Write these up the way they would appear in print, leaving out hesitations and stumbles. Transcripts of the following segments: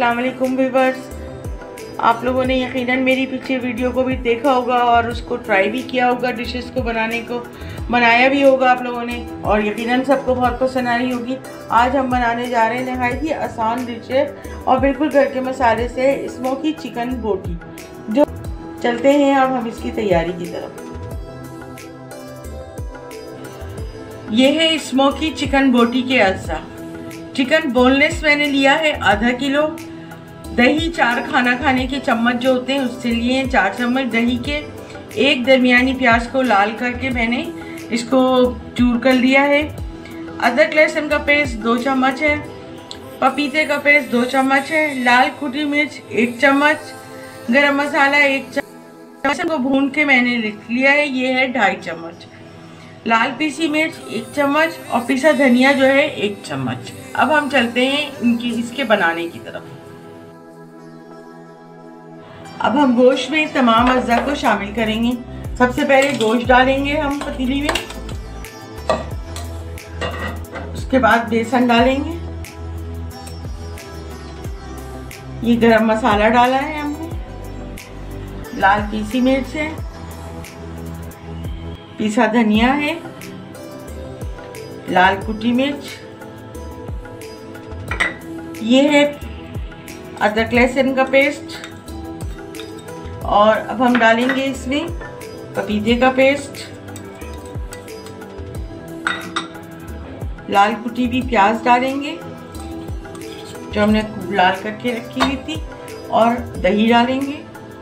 अस्सलाम वालेकुम व्यूअर्स। आप लोगों ने यकीनन मेरी पीछे वीडियो को भी देखा होगा और उसको ट्राई भी किया होगा, डिशेस को बनाया भी होगा आप लोगों ने, और यकीनन सबको बहुत पसंद आई होगी। आज हम बनाने जा रहे हैं नहायत ही आसान डिश है और बिल्कुल घर के मसाले से स्मोकी चिकन बोटी। जो चलते हैं अब हम इसकी तैयारी की तरफ। ये है स्मोकी चिकन बोटी के अज्जा। चिकन बोनलेस मैंने लिया है आधा किलो। दही 4 खाना खाने के चम्मच जो होते हैं उससे लिए हैं 4 चम्मच दही के। एक दरमियानी प्याज को लाल करके मैंने इसको चूर कर लिया है। अदरक लहसुन का पेस्ट 2 चम्मच है। पपीते का पेस्ट 2 चम्मच है। लाल कुटी मिर्च 1 चम्मच। गरम मसाला 1 चम्मच को भून के मैंने लिख लिया है, ये है 2.5 चम्मच। लाल पीसी मिर्च 1 चम्मच और पिसा धनिया जो है 1 चम्मच। अब हम चलते हैं इसके बनाने की तरफ। अब हम गोश्त में तमाम अज्जा को शामिल करेंगे। सबसे पहले गोश्त डालेंगे हम पतीली में, उसके बाद बेसन डालेंगे। ये गरम मसाला डाला है हमने, लाल पीसी मिर्च है, पिसा धनिया है, लाल कुटी मिर्च, ये है अदरक लहसुन का पेस्ट, और अब हम डालेंगे इसमें पपीते का पेस्ट, लाल कुटी हुई प्याज डालेंगे जो हमने लाल करके रखी हुई थी, और दही डालेंगे।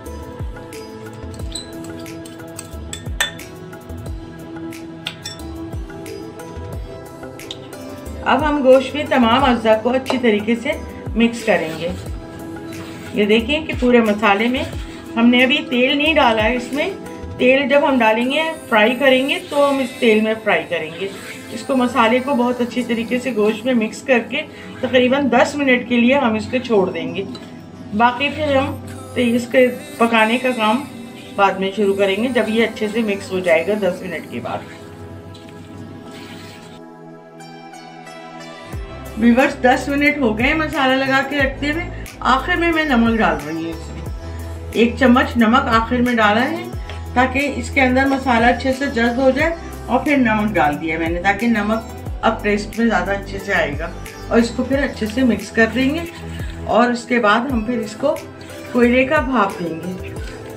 अब हम गोश्त में तमाम अज्जा को अच्छी तरीके से मिक्स करेंगे। ये देखें कि पूरे मसाले में हमने अभी तेल नहीं डाला है। इसमें तेल जब हम डालेंगे फ्राई करेंगे तो हम इस तेल में फ्राई करेंगे। इसको मसाले को बहुत अच्छी तरीके से गोश्त में मिक्स करके तकरीबन 10 मिनट के लिए हम इसको छोड़ देंगे। बाकी फिर हम इसके पकाने का काम बाद में शुरू करेंगे जब ये अच्छे से मिक्स हो जाएगा 10 मिनट के बाद। व्यूअर्स 10 मिनट हो गए मसाला लगा के रखते हुए। आखिर में मैं नमक डाल रही हूँ। इसमें 1 चम्मच नमक आखिर में डाला है ताकि इसके अंदर मसाला अच्छे से जज्ब हो जाए, और फिर नमक डाल दिया मैंने ताकि नमक अब टेस्ट में ज़्यादा अच्छे से आएगा। और इसको फिर अच्छे से मिक्स कर देंगे और उसके बाद हम फिर इसको कोयले का भाप देंगे।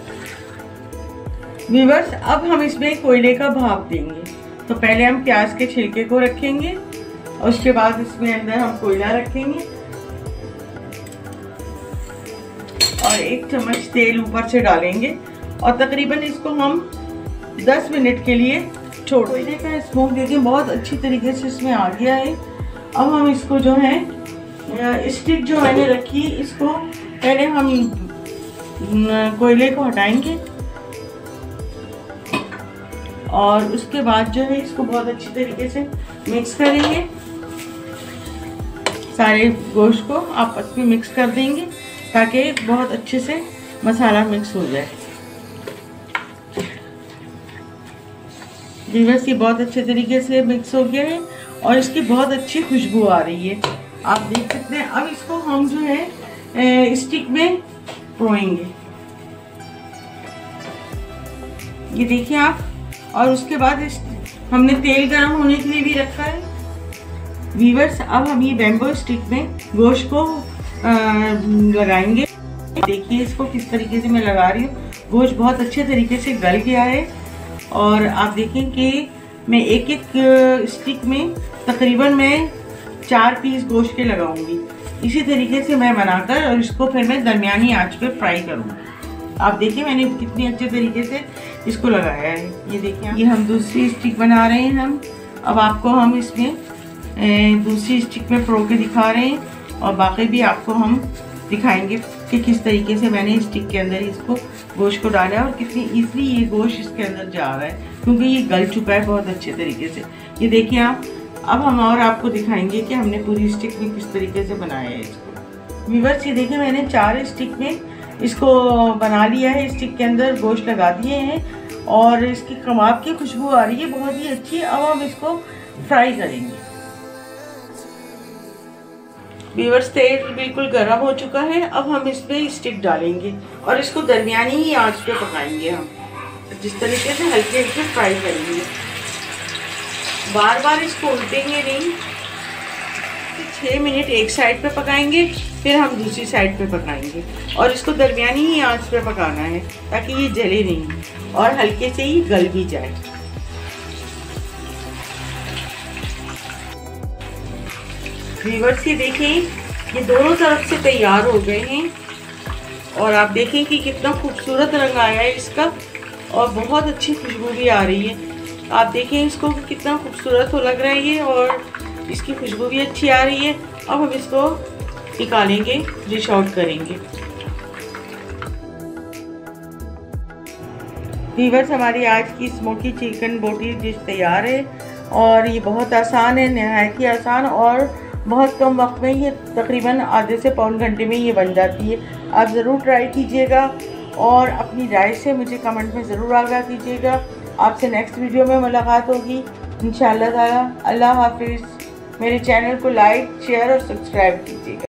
व्यूअर्स अब हम इसमें कोयले का भाप देंगे। तो पहले हम प्याज के छिलके को रखेंगे और उसके बाद इसमें अंदर हम कोयला रखेंगे और 1 चम्मच तेल ऊपर से डालेंगे और तकरीबन इसको हम 10 मिनट के लिए छोड़ देंगे। का स्मोक देखिए बहुत अच्छी तरीके से इसमें आ गया है। अब हम इसको जो है स्टिक जो मैंने रखी इसको पहले हम कोयले को हटाएंगे और उसके बाद जो है इसको बहुत अच्छी तरीके से मिक्स करेंगे। सारे गोश्त को आपस में मिक्स कर देंगे ताकि बहुत अच्छे से मसाला मिक्स हो जाए। व्यूअर्स ये बहुत अच्छे तरीके से मिक्स हो गया है और इसकी बहुत अच्छी खुशबू आ रही है, आप देख सकते हैं। अब इसको हम जो है स्टिक में परोएंगे, ये देखिए आप। और उसके बाद हमने तेल गर्म होने के लिए भी रखा है। व्यूअर्स अब हम ये बैम्बो स्टिक में गोश्त को लगाएंगे। देखिए इसको किस तरीके से मैं लगा रही हूँ। गोश्त बहुत अच्छे तरीके से गल गया है और आप देखें कि मैं एक स्टिक में तकरीबन मैं 4 पीस गोश्त के लगाऊंगी। इसी तरीके से मैं बनाकर और इसको फिर मैं दरमियानी आंच पे फ्राई करूँगी। आप देखिए मैंने कितनी अच्छे तरीके से इसको लगाया है। ये देखिए ये हम दूसरी स्टिक बना रहे हैं हम। अब आपको हम इसमें दूसरी स्टिक में परो के दिखा रहे हैं और बाकी भी आपको हम दिखाएंगे कि किस तरीके से मैंने स्टिक के अंदर इसको गोश्त को डाला है और कितनी ईज़िली ये गोश्त इसके अंदर जा रहा है क्योंकि ये गल चुका है बहुत अच्छे तरीके से। ये देखिए आप। अब हम और आपको दिखाएंगे कि हमने पूरी स्टिक में किस तरीके से बनाया है इसको। व्यूअर्स ये देखिए मैंने 4 स्टिक में इसको बना लिया है। स्टिक के अंदर गोश्त लगा दिए हैं और इसकी कबाब की खुशबू आ रही है बहुत ही अच्छी। अब हम इसको फ्राई करेंगे। व्यूअर्स तेल बिल्कुल गर्म हो चुका है। अब हम इसमें स्टिक डालेंगे और इसको दरमियानी ही आंच पे पकाएंगे। हम जिस तरीके से हल्के हल्के फ्राई करेंगे, बार बार इसको उल्टेंगे नहीं। 6 मिनट एक साइड पे पकाएंगे, फिर हम दूसरी साइड पे पकाएंगे और इसको दरमियानी ही आंच पे पकाना है ताकि ये जले नहीं और हल्के से ही गल भी जाए। व्यूअर्स ये देखें, ये दोनों तरफ से तैयार हो गए हैं और आप देखें कि कितना खूबसूरत रंग आया है इसका और बहुत अच्छी खुशबू भी आ रही है। आप देखें इसको कितना खूबसूरत तो लग रहा है ये और इसकी खुशबू भी अच्छी आ रही है। अब हम इसको निकालेंगे, डिश आउट करेंगे। व्यूअर्स हमारी आज की स्मोकी चिकन बोटी डिश तैयार है और ये बहुत आसान है, नहायत ही आसान और बहुत कम वक्त में ये तकरीबन आधे से पौन घंटे में ये बन जाती है। आप ज़रूर ट्राई कीजिएगा और अपनी राय से मुझे कमेंट में ज़रूर आगाह कीजिएगा। आपसे नेक्स्ट वीडियो में मुलाकात होगी इंशाअल्लाह ताला। अल्लाह हाफिज़। मेरे चैनल को लाइक, शेयर और सब्सक्राइब कीजिएगा।